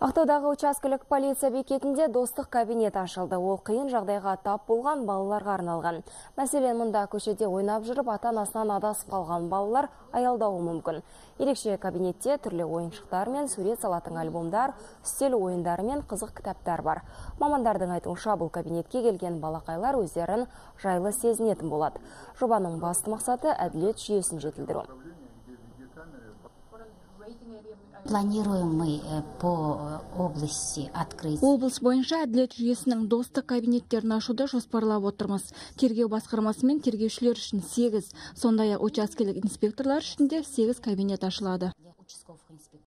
Ақтаудағы учаскелік полиция бекетінде достық кабинет ашылды. Ол қиын жағдайға тап болған балаларға арналған. Мәселен, мұнда көшеде ойнап жүріп, ата-анасынан адасып қалған балалар аялдауы мүмкін. Ерекше кабинетте түрлі ойыншықтар мен сурет салатын альбомдар, үстел ойындары мен қызық кітаптар бар. Мамандардың айтуынша, бұл кабинетке келген балақайлар өздерін жайлы сезінетін болады. Жобаның басты мақсаты әділет жүйесін жетілдіру. Планируем мы по области открыть. Облыс бойынша әділет жүйесінің достық кабинеттерін ашуды жоспарлап отырмыз. Тергеу басқармасы мен тергеушілер үшін 8, сондай-ақ учаскелік инспекторлар үшін де 8 кабинет ашылады.